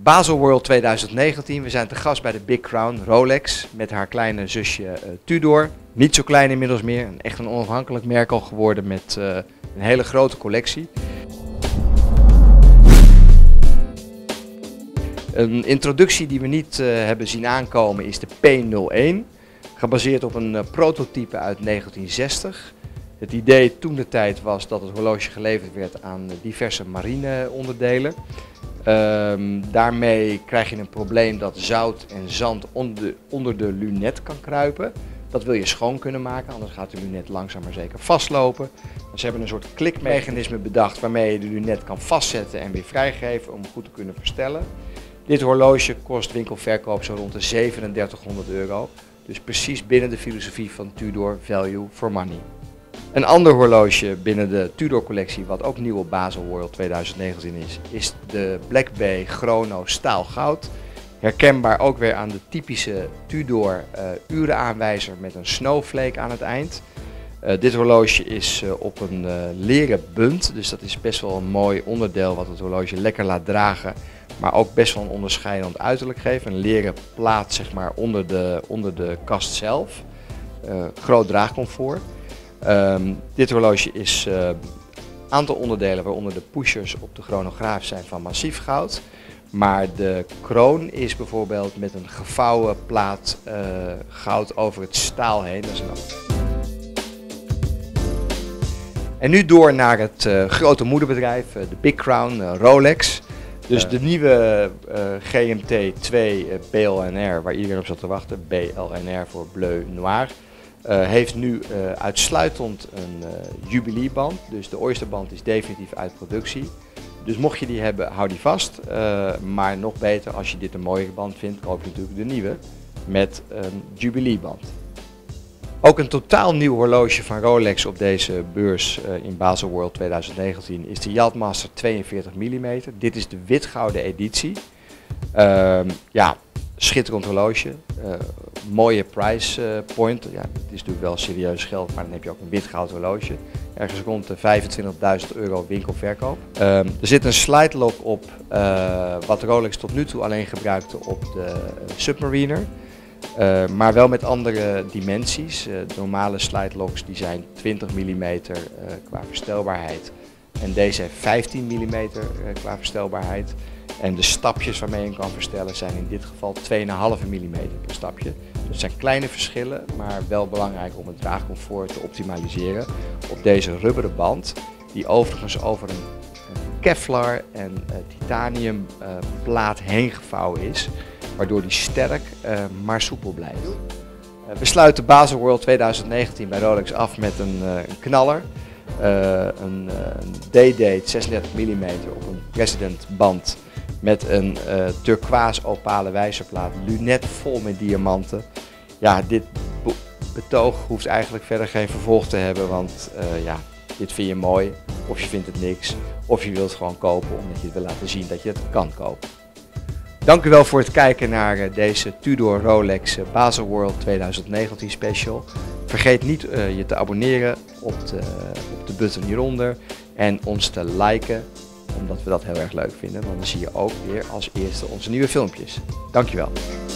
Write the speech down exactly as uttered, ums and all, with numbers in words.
Baselworld tweeduizend negentien, we zijn te gast bij de Big Crown, Rolex, met haar kleine zusje uh, Tudor. Niet zo klein inmiddels meer, echt een onafhankelijk merk al geworden met uh, een hele grote collectie. Een introductie die we niet uh, hebben zien aankomen is de P nul één, gebaseerd op een uh, prototype uit negentien zestig. Het idee toen de tijd was dat het horloge geleverd werd aan diverse marineonderdelen. Um, daarmee krijg je een probleem dat zout en zand onder, onder de lunet kan kruipen. Dat wil je schoon kunnen maken, anders gaat de lunet langzaam maar zeker vastlopen. Ze hebben een soort klikmechanisme bedacht waarmee je de lunet kan vastzetten en weer vrijgeven om goed te kunnen verstellen. Dit horloge kost winkelverkoop zo rond de zevenendertighonderd euro. Dus precies binnen de filosofie van Tudor, value for money. Een ander horloge binnen de Tudor collectie, wat ook nieuw op Baselworld tweeduizend negentien is, is de Black Bay Chrono Staal Goud. Herkenbaar ook weer aan de typische Tudor uh, urenaanwijzer met een snowflake aan het eind. Uh, dit horloge is uh, op een uh, leren bunt, dus dat is best wel een mooi onderdeel wat het horloge lekker laat dragen, maar ook best wel een onderscheidend uiterlijk geeft. Een leren plaat zeg maar onder de, onder de kast zelf. Uh, groot draagcomfort. Um, dit horloge is een uh, aantal onderdelen, waaronder de pushers op de chronograaf, zijn van massief goud. Maar de kroon is bijvoorbeeld met een gevouwen plaat uh, goud over het staal heen. Dat is een... En nu door naar het uh, grote moederbedrijf, uh, de Big Crown, uh, Rolex. Dus uh. de nieuwe uh, G M T twee uh, B L N R, waar iedereen op zat te wachten, B L N R voor Bleu Noir. Uh, heeft nu uh, uitsluitend een uh, jubileeband, dus de Oysterband is definitief uit productie. Dus mocht je die hebben, hou die vast. Uh, maar nog beter, als je dit een mooie band vindt, koop je natuurlijk de nieuwe met een jubileeband. Ook een totaal nieuw horloge van Rolex op deze beurs uh, in Baselworld tweeduizend negentien is de Yachtmaster tweeënveertig millimeter. Dit is de witgouden editie. Uh, ja, schitterend horloge. Uh, mooie price uh, point. Ja, het is natuurlijk wel serieus geld, maar dan heb je ook een witgoud horloge. Ergens rond de vijfentwintigduizend euro winkelverkoop. Um, er zit een slide lock op, uh, wat Rolex tot nu toe alleen gebruikte op de uh, Submariner. Uh, maar wel met andere dimensies. Uh, de normale slide locks die zijn twintig millimeter uh, qua verstelbaarheid. En deze heeft vijftien millimeter uh, qua verstelbaarheid. En de stapjes waarmee je hem kan verstellen zijn in dit geval twee komma vijf millimeter per stapje. Dus het zijn kleine verschillen, maar wel belangrijk om het draagcomfort te optimaliseren op deze rubberen band, die overigens over een, een Kevlar en uh, titanium uh, plaat heen gevouwen is, waardoor die sterk uh, maar soepel blijft. Uh, we sluiten Baselworld tweeduizend negentien bij Rolex af met een, uh, een knaller. Uh, een, uh, een D-Date zesendertig millimeter op een President band met een uh, turquoise opale wijzerplaat, lunet vol met diamanten. Ja, dit betoog hoeft eigenlijk verder geen vervolg te hebben, want uh, ja, dit vind je mooi, of je vindt het niks, of je wilt het gewoon kopen omdat je het wil laten zien dat je het kan kopen. Dank u wel voor het kijken naar uh, deze Tudor Rolex uh, Baselworld tweeduizend negentien special. Vergeet niet uh, je te abonneren op de, op de button hieronder en ons te liken, omdat we dat heel erg leuk vinden, want dan zie je ook weer als eerste onze nieuwe filmpjes. Dankjewel.